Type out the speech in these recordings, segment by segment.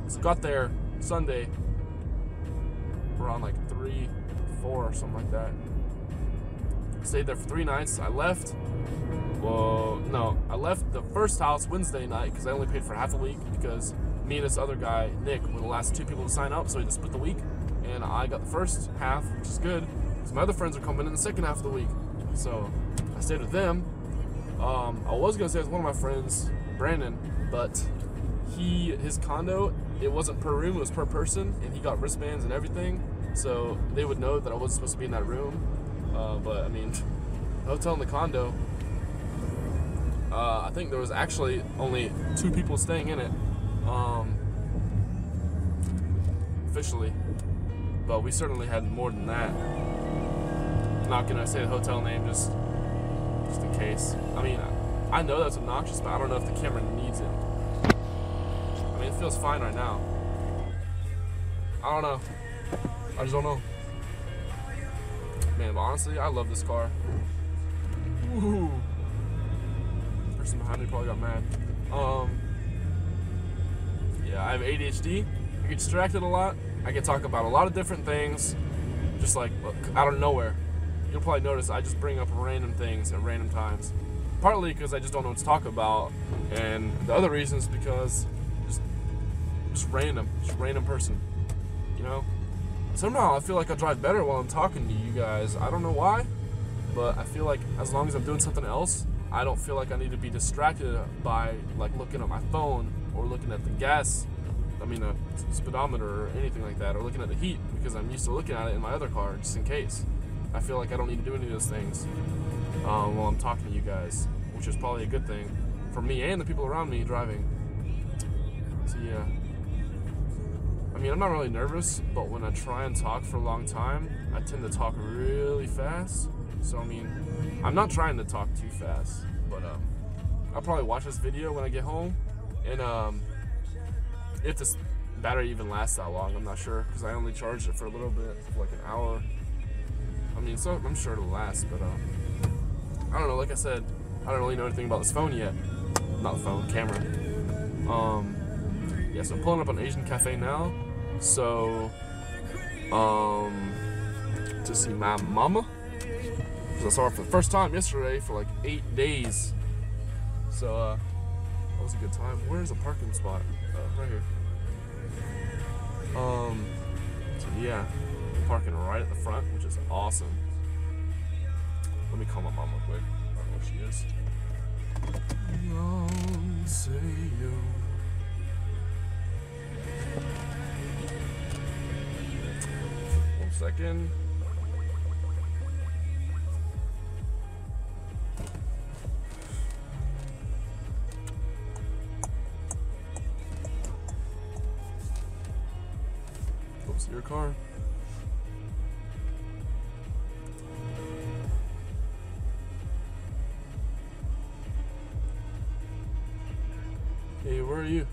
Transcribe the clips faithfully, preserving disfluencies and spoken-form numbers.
So got there Sunday around like three, four or something like that. Stayed there for three nights. I left. Well, no, I left the first house Wednesday night because I only paid for half a week because me and this other guy, Nick, were the last two people to sign up, so we had to split the week. And I got the first half, which is good, because my other friends are coming in the second half of the week. So I stayed with them. Um, I was gonna stay with one of my friends, Brandon, but he, his condo, it wasn't per room, it was per person, and he got wristbands and everything, so they would know that I wasn't supposed to be in that room. Uh, but I mean, the hotel and the condo, uh, I think there was actually only two people staying in it, um, officially, but we certainly had more than that. I'm not gonna say the hotel name just, just in case. I mean, I know that's obnoxious, but I don't know if the camera needs it. I mean, it feels fine right now. I don't know. I just don't know. Man, but honestly, I love this car. Woo! The person behind me probably got mad. Um, yeah, I have A D H D. I get distracted a lot. I can talk about a lot of different things, just like out of nowhere. You'll probably notice I just bring up random things at random times. Partly because I just don't know what to talk about, and the other reason is because just, just random, just random person, you know? Somehow I feel like I drive better while I'm talking to you guys. I don't know why, but I feel like as long as I'm doing something else, I don't feel like I need to be distracted by like looking at my phone or looking at the gas, I mean a speedometer or anything like that, or looking at the heat, because I'm used to looking at it in my other car just in case. I feel like I don't need to do any of those things um, while I'm talking to you guys, which is probably a good thing for me and the people around me driving. So yeah. I mean, I'm not really nervous, but when I try and talk for a long time, I tend to talk really fast. So I mean, I'm not trying to talk too fast, but um, I'll probably watch this video when I get home, and um, if this battery even lasts that long, I'm not sure, because I only charged it for a little bit, for like an hour. I mean, so I'm sure it'll last, but uh, I don't know. Like I said, I don't really know anything about this phone yet. Not the phone, camera. Um, yeah, so I'm pulling up on Asian Cafe now. So, um, to see my mama, because I saw her for the first time yesterday for like eight days. So, uh, that was a good time. Where's a parking spot? Uh, right here. Um, so yeah, parking right at the front, which is awesome. Let me call my mom real quick. I don't know where she is. Long say you. One second. Oops, your car. Hey, where are you?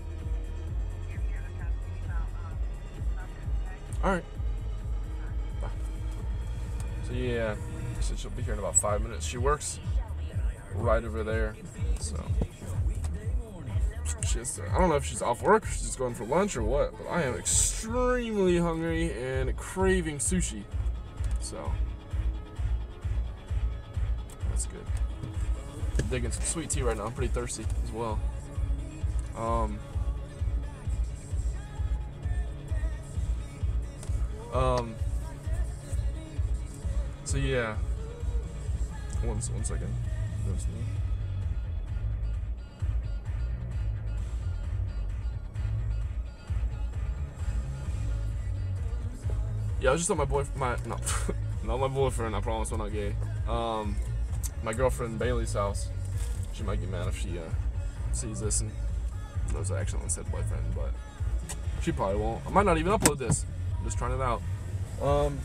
Alright. Bye. So yeah, she said she'll be here in about five minutes. She works right over there, so she's, I don't know if she's off work, or she's just going for lunch or what, but I am extremely hungry and craving sushi, so that's good. I'm digging some sweet tea right now. I'm pretty thirsty as well. Um, um, so yeah, one, one second. Yeah, I was just at my boyfriend, my, no, not my boyfriend, I promise I'm not gay. Um, my girlfriend Bailey's house. She might get mad if she, uh, sees this and knows I actually said boyfriend, but she probably won't. I might not even upload this. I'm just trying it out. Um,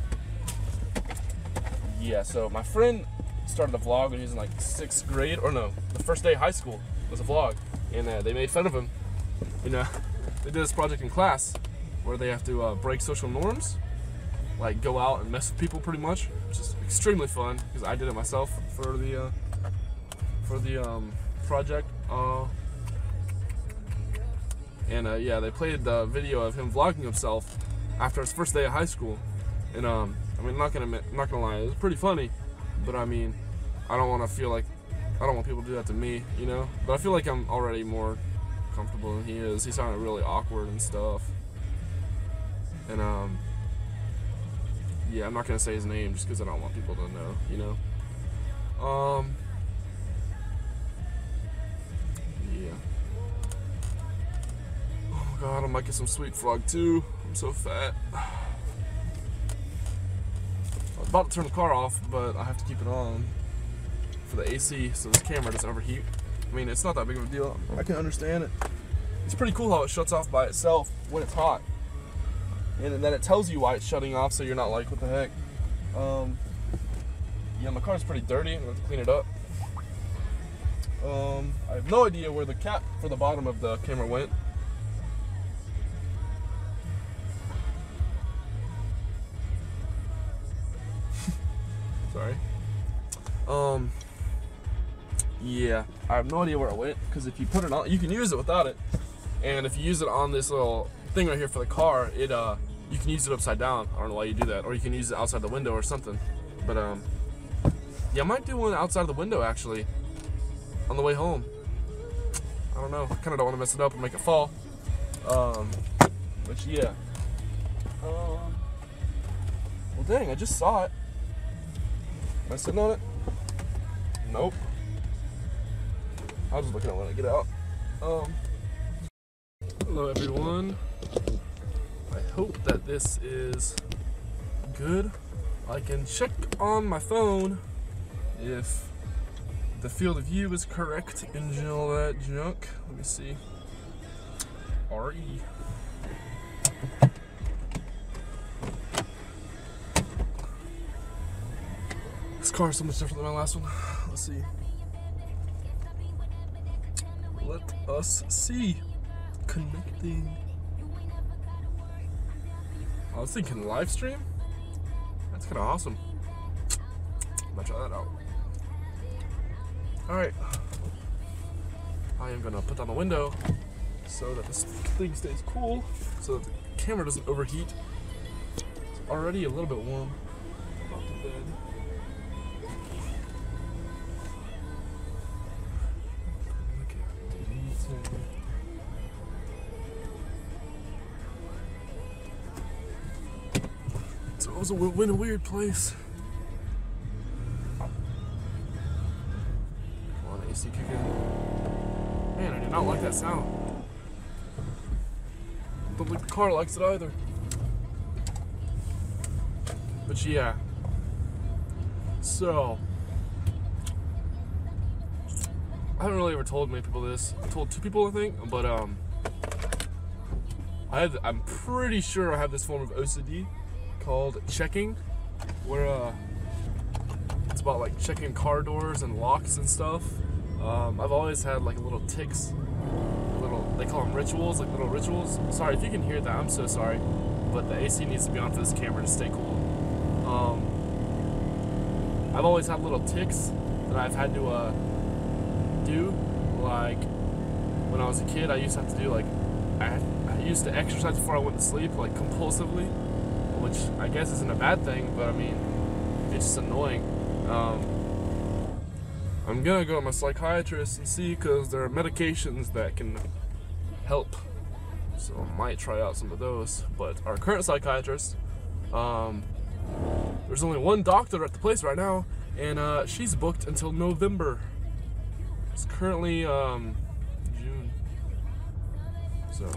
yeah, so my friend started a vlog when he was in like sixth grade, or no, the first day of high school was a vlog, and uh, they made fun of him. You know, they did this project in class where they have to uh, break social norms, like go out and mess with people pretty much, which is extremely fun because I did it myself for the uh, for the um, project. Uh, and uh, yeah, they played the video of him vlogging himself after his first day of high school. And um, I mean, I'm not gonna, I'm not gonna lie, it was pretty funny. But I mean, I don't want to feel like, I don't want people to do that to me, you know. But I feel like I'm already more comfortable than he is. He sounded really awkward and stuff. And um, yeah, I'm not gonna say his name just because I don't want people to know, you know. Um, yeah. Oh my god, I might get some sweet frog too. I'm so fat. I was about to turn the car off, but I have to keep it on for the A C so this camera doesn't overheat. I mean, it's not that big of a deal. I can understand it. It's pretty cool how it shuts off by itself when it's hot. And then it tells you why it's shutting off, so you're not like, what the heck? Um, yeah, my car's pretty dirty. I'm gonna have to clean it up. Um, I have no idea where the cap for the bottom of the camera went. Sorry. Um, yeah, I have no idea where it went, because if you put it on, you can use it without it. And if you use it on this little thing right here for the car, it uh, you can use it upside down. I don't know why you do that. Or you can use it outside the window or something. But um, yeah, I might do one outside of the window actually, on the way home. I don't know. I kind of don't want to mess it up and make it fall. Um, but yeah. Um, well, dang, I just saw it. Am I sitting on it? Nope. I'll just look at it when I get out. Um, hello everyone. I hope that this is good. I can check on my phone if the field of view is correct and all that junk. Let me see. R E. This car is so much different than my last one. Let's see. Let us see. Connecting. I was thinking live stream. That's kind of awesome. I'm gonna try that out. All right. I am gonna put down the window so that this thing stays cool, so that the camera doesn't overheat. It's already a little bit warm. Off to bed. So it was a, in a weird place. Come on, A C kick in. Man, I did not like that sound. Don't think the car likes it either. But yeah. So I haven't really ever told many people this. I told two people, I think, but um, I have. I'm pretty sure I have this form of O C D called checking, where uh, it's about like checking car doors and locks and stuff. Um, I've always had like little tics, little they call them rituals, like little rituals. Sorry if you can hear that. I'm so sorry, but the A C needs to be on for this camera to stay cool. Um, I've always had little tics that I've had to uh, do. Like when I was a kid, I used to have to do like I, I used to exercise before I went to sleep, like compulsively, which I guess isn't a bad thing, but I mean it's just annoying. Um, I'm gonna go to my psychiatrist and see, because there are medications that can help, so I might try out some of those. But our current psychiatrist, um, there's only one doctor at the place right now, and uh, she's booked until November. It's currently um, June, so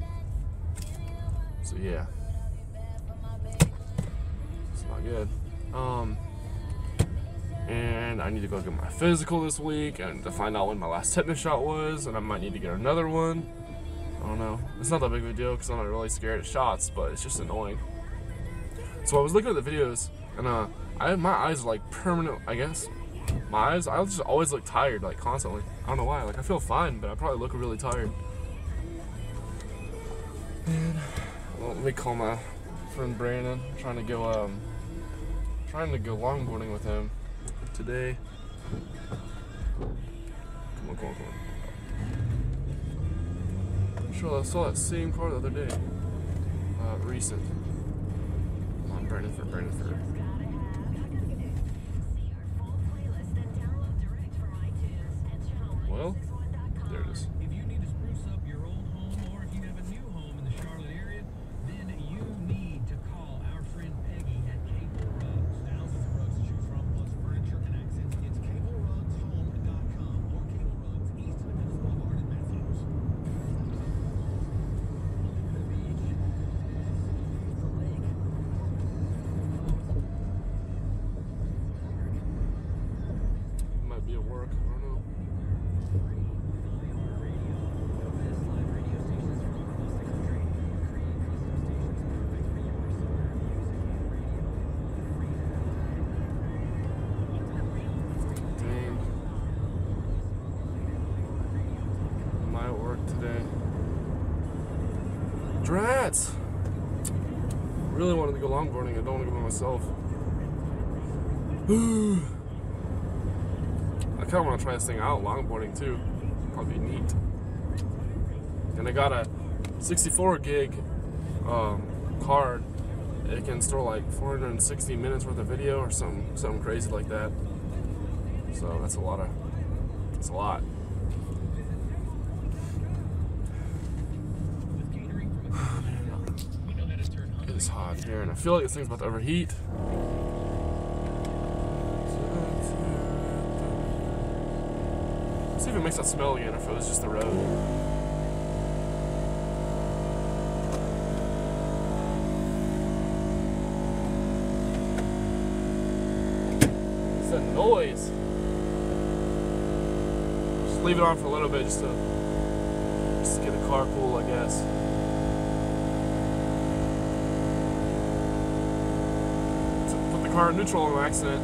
so yeah, it's not good. Um, and I need to go get my physical this week and to find out when my last tetanus shot was, and I might need to get another one. I don't know. It's not that big of a deal because I'm not really scared of shots, but it's just annoying. So I was looking at the videos, and uh, I my eyes are like permanent. I guess my eyes. I just always look tired, like constantly. I don't know why. Like I feel fine, but I probably look really tired. And well, let me call my friend Brandon. I'm trying to go um, trying to go longboarding with him today. Come on, come on, come on. Sure, I saw that same car the other day. Uh, recent. Come on, Brandonford, Brandonford. Well, there it is. If you need to spruce up your old home, or if you have a new home in the Charlotte area, then you need to call our friend Peggy at Cable Rugs. Thousands of rugs to choose from, plus furniture and accents. It's cable rugs home dot com or Cable Rugs, East of Middle Boulevard in Matthews. The beach, the lake. Might be at work. I don't know. Today. Drats! Really wanted to go longboarding. I don't want to go by myself. I kind of want to try this thing out, longboarding too. Probably be neat. And I got a sixty-four gig um, card. It can store like four hundred sixty minutes worth of video or something, something crazy like that. So that's a lot of. That's a lot. It's hot here, and I feel like this thing's about to overheat. Let's see if it makes that smell again, or if it was just the road. It's a noise. Just leave it on for a little bit, just to just to get the car cool, I guess. Car neutral on accident.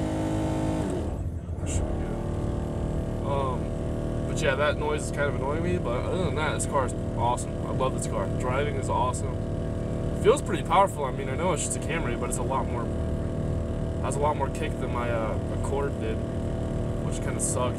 That should be good. Um, but yeah, that noise is kind of annoying me. But other than that, this car is awesome. I love this car. Driving is awesome. It feels pretty powerful. I mean, I know it's just a Camry, but it's a lot more. Has a lot more kick than my uh, Accord did, which kind of sucked.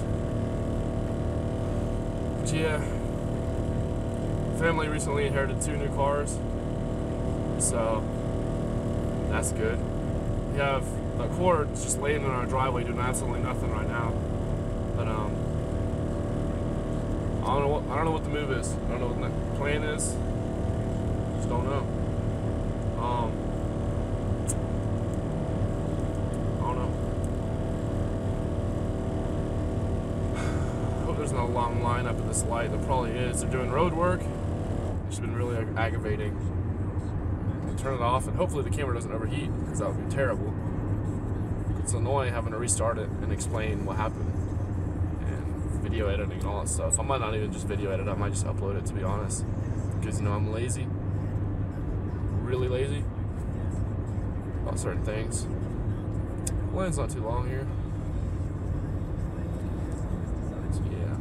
But yeah, family recently inherited two new cars, so that's good. We have the Accord just laying in our driveway doing absolutely nothing right now. But um, I don't know what I don't know what the move is. I don't know what the plan is. Just don't know. Um, I don't know. Hope there's not a long line up at this light. There probably is. They're doing road work. It's been really ag aggravating. Turn it off, and hopefully the camera doesn't overheat, because that would be terrible. It's annoying having to restart it and explain what happened, and video editing and all that stuff. I might not even just video edit, I might just upload it, to be honest, because, you know, I'm lazy, really lazy about certain things. The line's not too long here. So, yeah.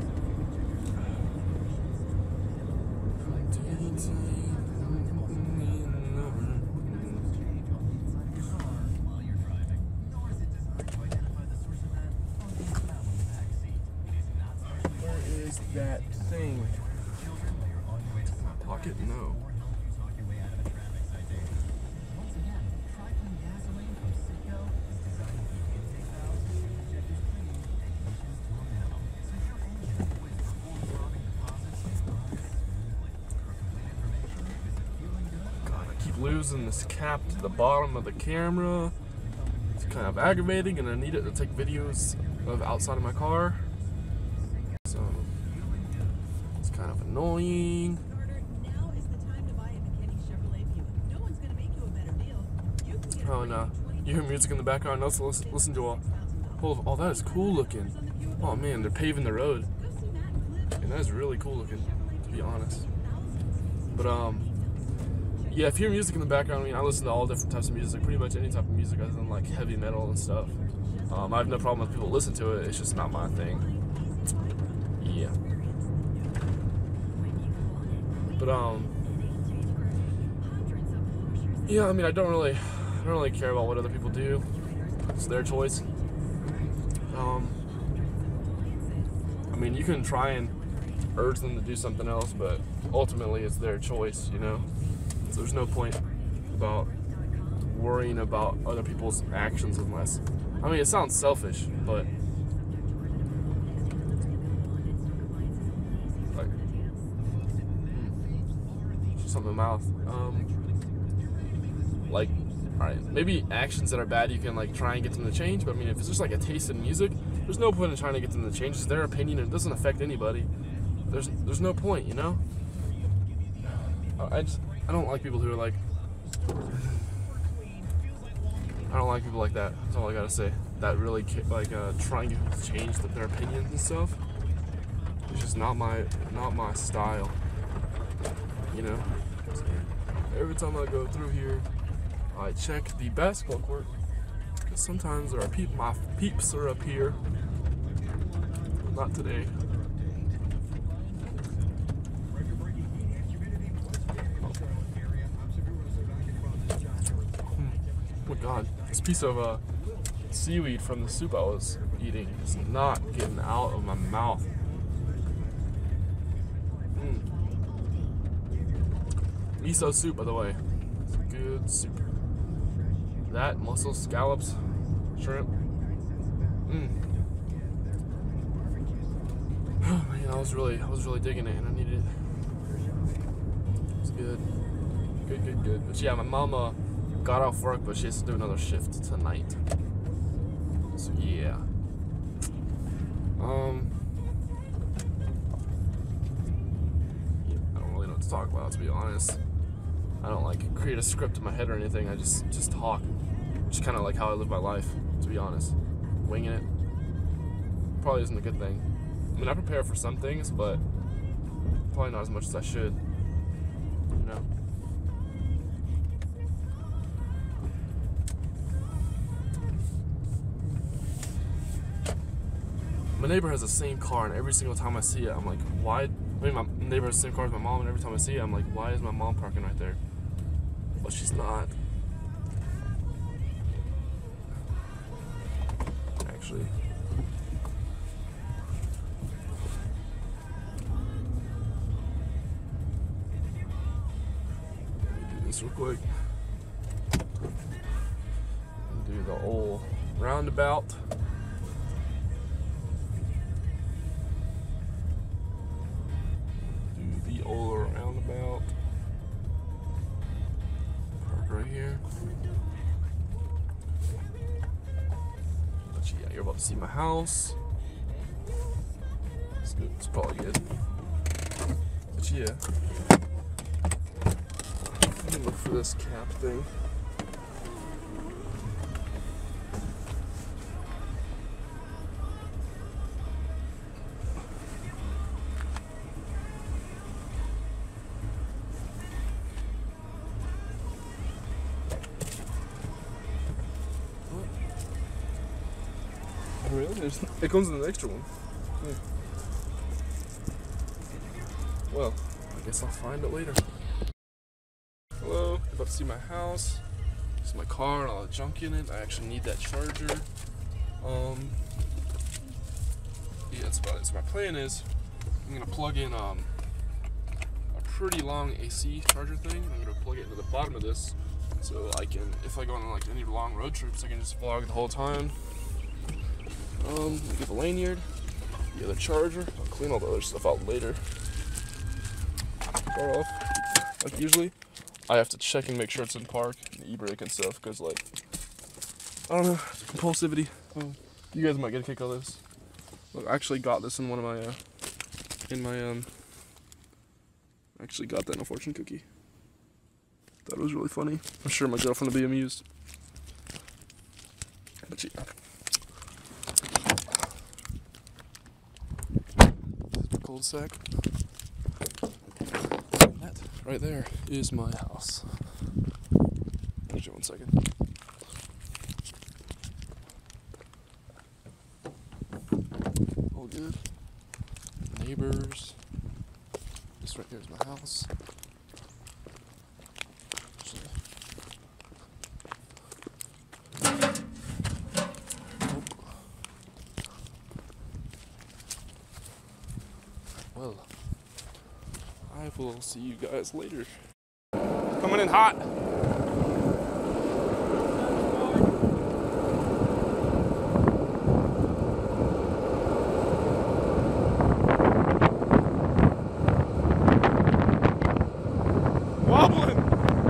That thing. My pocket? No. God, I keep losing this cap to the bottom of the camera. It's kind of aggravating, and I need it to take videos of outside of my car. So it's kind of annoying. Oh, and uh, you hear music in the background. Also, listen, listen to all. Oh, oh, that is cool looking. Oh man, they're paving the road, and that is really cool looking, to be honest. But um, yeah, if you hear music in the background, I mean, I listen to all different types of music, pretty much any type of music other than like heavy metal and stuff. Um, I have no problem with people listen to it. It's just not my thing. Yeah. But um, yeah, I mean, I don't really, I don't really care about what other people do. It's their choice. Um, I mean, you can try and urge them to do something else, but ultimately it's their choice, you know? So there's no point about worrying about other people's actions unless, I mean, it sounds selfish, but like, hmm, something in my mouth. Um, like, alright, maybe actions that are bad you can like try and get them to change, but I mean, if it's just like a taste in music, there's no point in trying to get them to change. It's their opinion and it doesn't affect anybody. There's there's no point, you know? I just, I don't like people who are like, I don't like people like that. That's all I gotta say. That really like uh, trying to change their opinions and stuff. It's just not my not my style. You know. So every time I go through here, I check the basketball court because sometimes there are peep my peeps are up here. Not today. Oh my God, this piece of uh, seaweed from the soup I was eating is not getting out of my mouth. Mm. Miso soup, by the way. It's good soup. That, mussels, scallops, shrimp. Mm. Oh man, I was really, I was really digging it, and I needed it. It's good, good, good, good. But yeah, my mama got off work, but she has to do another shift tonight. So yeah. Um. Yeah, I don't really know what to talk about, to be honest. I don't like create a script in my head or anything. I just just talk. Just kind of like how I live my life, to be honest. Winging it probably isn't a good thing. I mean, I prepare for some things, but probably not as much as I should. You know. My neighbor has the same car, and every single time I see it, I'm like, why? I mean, my neighbor has the same car as my mom, and every time I see it, I'm like, why is my mom parking right there? But she's not. Actually. Let me do this real quick. Do the old roundabout. Old roundabout. Park right here. But yeah, you're about to see my house. It's good. It's probably good. But yeah. Let me look for this cap thing. Really? There's, it comes with an extra one. Yeah. Well, I guess I'll find it later. Hello, you're about to see my house. This is my car and all the junk in it. I actually need that charger. Um, yeah, that's about it. So my plan is I'm gonna plug in um, a pretty long A C charger thing. I'm gonna plug it into the bottom of this, so I can, if I go on like any long road trips, I can just vlog the whole time. Um, get the lanyard, the other charger. I'll clean all the other stuff out later. Start off, like usually, I have to check and make sure it's in park, and the e-brake and stuff, because like, I don't know, compulsivity. Um, you guys might get a kick out of this. Look, I actually got this in one of my, uh, in my, um, I actually got that in a fortune cookie. That was really funny. I'm sure my girlfriend will be amused. But yeah. Cul-de-sac. That right there is my house. Hold you one second. All good. Neighbors. This right here is my house. Well, will see you guys later. Coming in hot. Wobbling.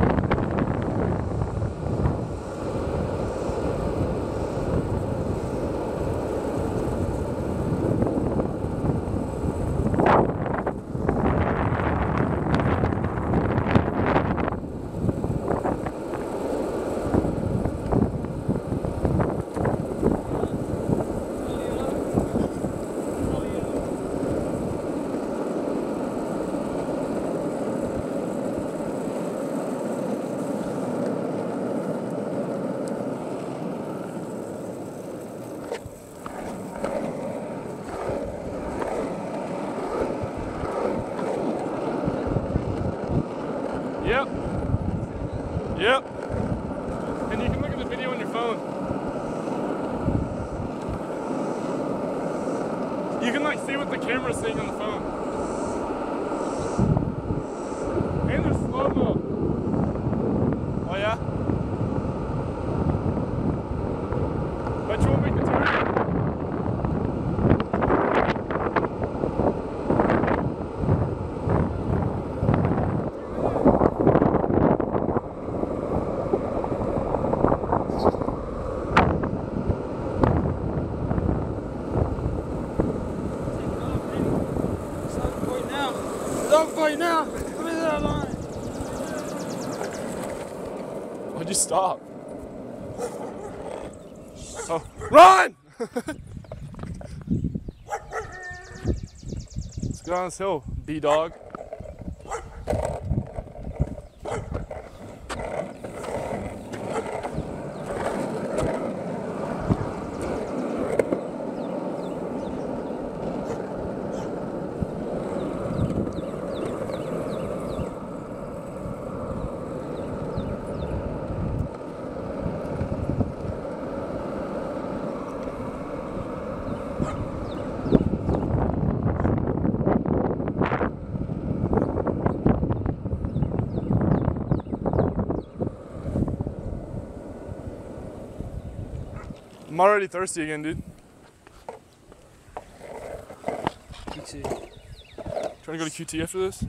Yep. Yep. And you can look at the video on your phone. You can like see what the camera's seeing on the phone. And there's slow-mo. Oh yeah? Bet you won't make the turn. Don't fight now! Let me that line! Why'd you stop? Oh, run! Let's get on this hill, B-dog. I'm already thirsty again, dude. Me too. Trying to go to Q T after this?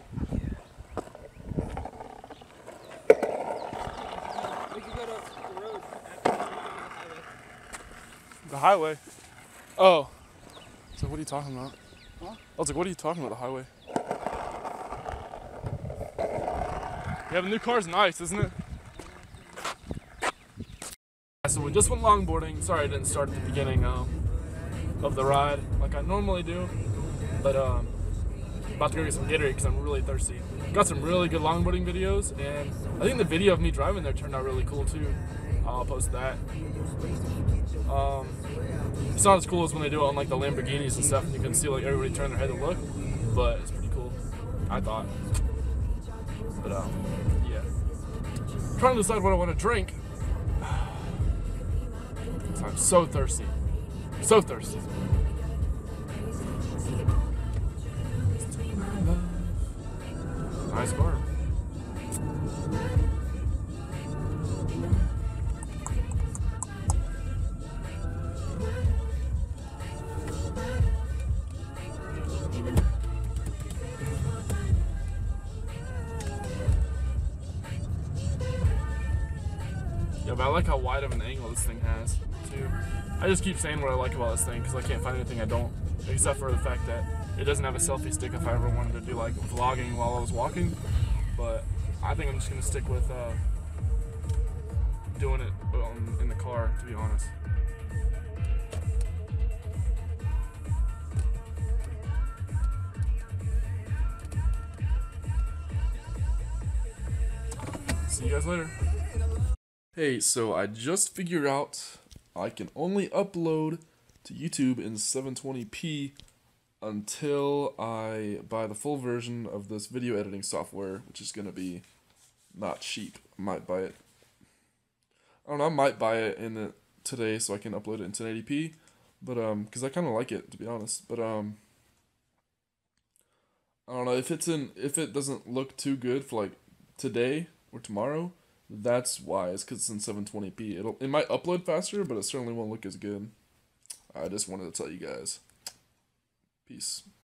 We could go to the road after The highway? Oh. So what are you talking about? Huh? I was like, what are you talking about, the highway? Yeah, the new car's nice, isn't it? So we just went longboarding. Sorry I didn't start at the beginning um, of the ride like I normally do. But um, about to go get some Gatorade because I'm really thirsty. Got some really good longboarding videos, and I think the video of me driving there turned out really cool too. I'll post that. Um, it's not as cool as when they do it on like the Lamborghinis and stuff, and you can see like everybody turn their head and look, but it's pretty cool, I thought. But um, yeah. I'm trying to decide what I want to drink. I'm so thirsty. So thirsty. Nice car. Yeah, but I like how wide of an angle this thing has, too. I just keep saying what I like about this thing because I can't find anything I don't, except for the fact that it doesn't have a selfie stick if I ever wanted to do like vlogging while I was walking. But I think I'm just gonna stick with uh, doing it um, in the car, to be honest. See you guys later. Hey, so I just figured out I can only upload to YouTube in seven twenty p until I buy the full version of this video editing software, which is going to be not cheap. I might buy it. I don't know, I might buy it in it today so I can upload it in ten eighty p, but um, because I kind of like it, to be honest. But um, I don't know if it's in if it doesn't look too good for like today or tomorrow. That's why. It's because it's in seven twenty p. It'll it might upload faster, but it certainly won't look as good. I just wanted to tell you guys. Peace.